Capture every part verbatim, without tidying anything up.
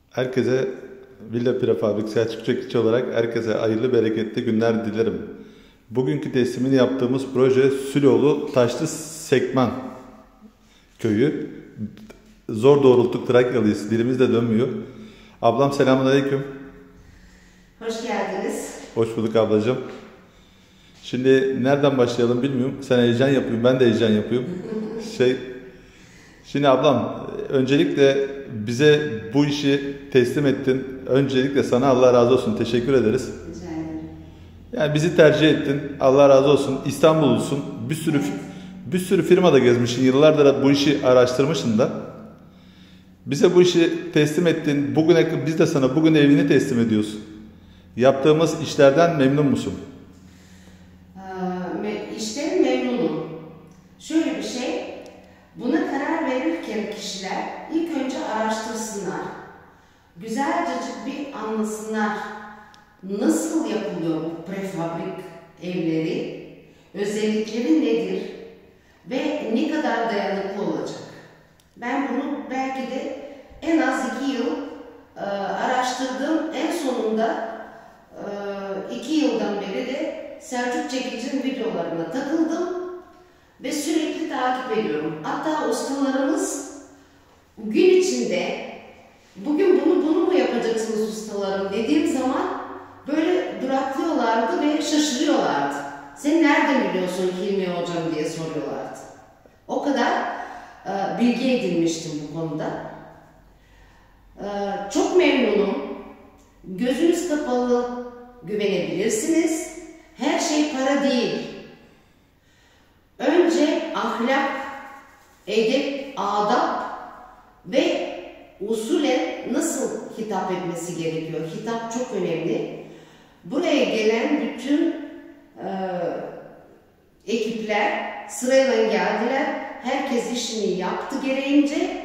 Herkese Villa Prefabrik Selçuk Çekiç olarak herkese hayırlı bereketli günler dilerim. Bugünkü teslimini yaptığımız proje Süloğlu Taşlı Sekman köyü. Zor doğrultuk Trakyalıyız. Dilimiz de dönmüyor. Ablam selamünaleyküm. Hoş geldiniz. Hoş bulduk ablacığım. Şimdi nereden başlayalım bilmiyorum. Sen heyecan yapıyorsun, ben de heyecan yapıyorum. Şey, şimdi ablam öncelikle bize bu işi teslim ettin. Öncelikle sana Allah razı olsun. Teşekkür ederiz. Rica ederim. Yani bizi tercih ettin. Allah razı olsun. İstanbullusun. Bir sürü Evet. bir sürü firmada gezmişsin. Yıllardır bu işi araştırmışsın da. Bize bu işi teslim ettin. Bugüne biz de sana bugün evini teslim ediyoruz. Yaptığımız işlerden memnun musun? Ee, işten memnunum. Şöyle bir şey, buna karar verirken kişiler ilk önce araştırsınlar. Güzelce bir anlasınlar. Nasıl yapılıyor bu prefabrik evleri? Özellikleri nedir? Ve ne kadar dayanıklı olacak? Ben bunu belki de en az iki yıl e, araştırdım. En sonunda e, iki yıldan beri de Selçuk Çekic'in videolarına takıldım ve sürekli takip ediyorum. Hatta ustalarımız gün içinde bugün bunu bunu mu yapacaksınız ustalarım dediğim zaman böyle duraklıyorlardı ve şaşırıyorlardı. Sen nereden biliyorsun Hilmi hocam diye soruyorlardı. O kadar e, bilgi edinmiştim bu konuda. E, çok memnunum. Gözünüz kapalı güvenebilirsiniz. Her şey para değil. Önce ahlak, edep, adap ve usule nasıl hitap etmesi gerekiyor? Hitap çok önemli. Buraya gelen bütün e, ekipler sırayla geldiler. Herkes işini yaptı gereğince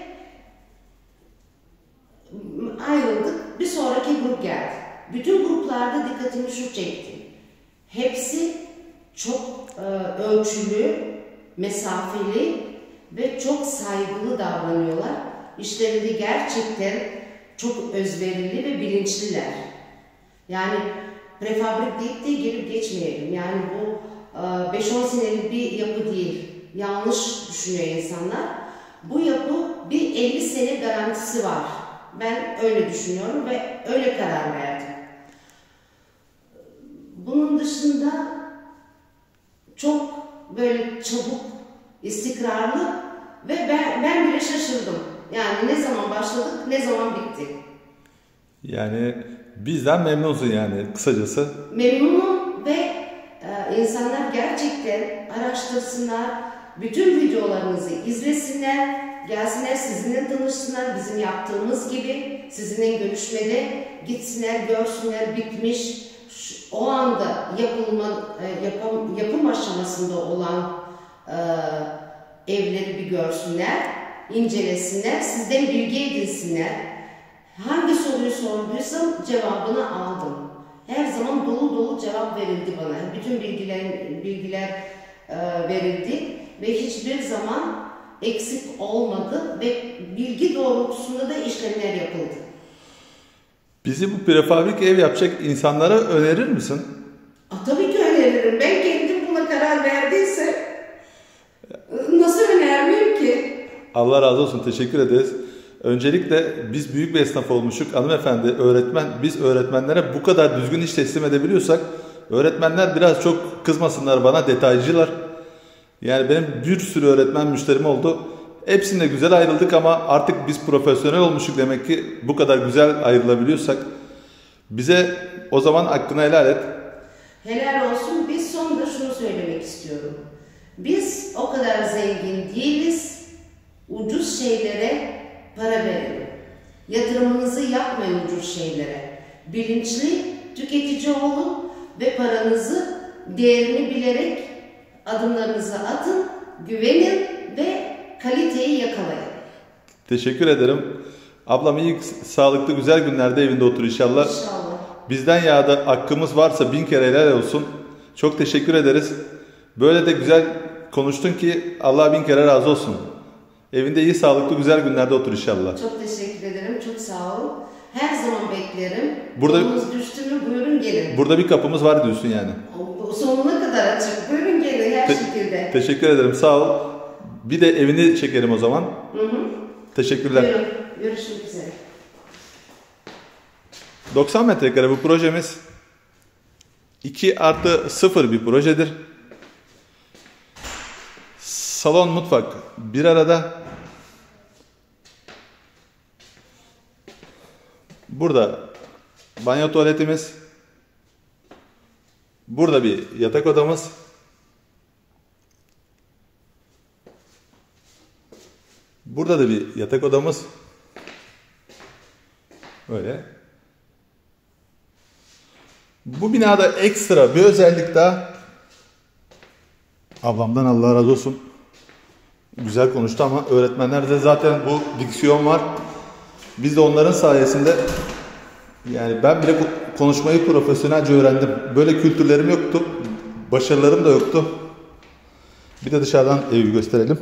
ayrıldık. Bir sonraki grup geldi. Bütün gruplarda dikkatimi şu çekti. Hepsi çok e, ölçülü, mesafeli ve çok saygılı davranıyorlar. İşlerinde gerçekten çok özverili ve bilinçliler. Yani prefabrik deyip de gelip geçmeyelim. Yani bu beş on senelik bir yapı değil. Yanlış düşünüyor insanlar. Bu yapı bir elli sene garantisi var. Ben öyle düşünüyorum ve öyle karar verdim. Bunun dışında çok böyle çabuk, istikrarlı ve ben, ben bile şaşırdım. Yani ne zaman başladık, ne zaman bitti. Yani bizden memnunsun yani kısacası. Memnunum ve e, insanlar gerçekten araştırsınlar, bütün videolarınızı izlesinler, gelsinler sizinle tanışsınlar, bizim yaptığımız gibi sizinle görüşmede gitsinler, görsünler bitmiş, o anda yapılma, e, yapım, yapım aşamasında olan e, evleri bir görsünler, incelesinler, sizden bilgi edinsinler. Hangi soruyu sorduysam cevabını aldım. Her zaman dolu dolu cevap verildi bana. Bütün bilgiler, bilgiler e, verildi ve hiçbir zaman eksik olmadı ve bilgi doğrultusunda da işlemler yapıldı. Bizi bu prefabrik ev yapacak insanlara önerir misin? A, tabii ki öneririm. Ben kendim buna karar verdiyse nasıl önermeyeyim ki? Allah razı olsun. Teşekkür ederiz. Öncelikle biz büyük bir esnaf olmuşuk. Hanımefendi, öğretmen, biz öğretmenlere bu kadar düzgün iş teslim edebiliyorsak öğretmenler biraz çok kızmasınlar bana, detaycılar. Yani benim bir sürü öğretmen müşterim oldu. Hepsinde güzel ayrıldık ama artık biz profesyonel olmuşuk demek ki bu kadar güzel ayrılabiliyorsak. Bize o zaman hakkını helal et. Helal olsun. Biz sonunda şunu söylemek istiyorum. Biz o kadar zengin değiliz. Ucuz şeylere para verin. Yatırımınızı yapmayın ucuz şeylere. Bilinçli tüketici olun ve paranızı değerini bilerek adımlarınızı atın, güvenin ve kaliteyi yakalayın. Teşekkür ederim. Ablam iyi, sağlıklı, güzel günlerde evinde otur inşallah. İnşallah. Bizden ya da hakkımız varsa bin kere helal olsun. Çok teşekkür ederiz. Böyle de güzel konuştun ki Allah bin kere razı olsun. Evinde iyi, sağlıklı, güzel günlerde otur inşallah. Çok teşekkür ederim. ederim. Çok sağ olun. Her zaman beklerim. Burada- Yolunuz düştü mü buyurun gelin. Burada bir kapımız var diyorsun yani. O- Sonuna kadar açık. Buyurun gelin her Te- şekilde. Teşekkür ederim, sağ ol. Bir de evini çekelim o zaman. Hı hı. Teşekkürler. Buyurun. Görüşmek üzere. doksan metrekare bu projemiz. iki artı sıfır bir projedir. Salon, mutfak bir arada. Burada banyo tuvaletimiz. Burada bir yatak odamız. Burada da bir yatak odamız. Böyle. Bu binada ekstra bir özellik daha. Ablamdan Allah razı olsun. Güzel konuştu ama öğretmenlerde zaten bu diksiyon var. Biz de onların sayesinde, yani ben bile konuşmayı profesyonelce öğrendim. Böyle kültürlerim yoktu. Başarılarım da yoktu. Bir de dışarıdan evi gösterelim.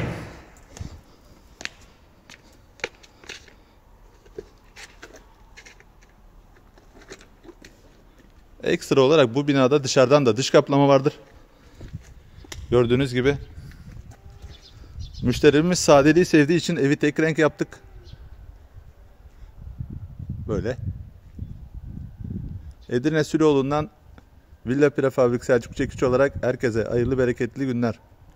Ekstra olarak bu binada dışarıdan da dış kaplama vardır. Gördüğünüz gibi. Müşterimiz sadeliği sevdiği için evi tek renk yaptık. Böyle. Edirne Sülüoğlu'ndan Villa Prefabrik Selçuk Çekiç olarak herkese hayırlı bereketli günler.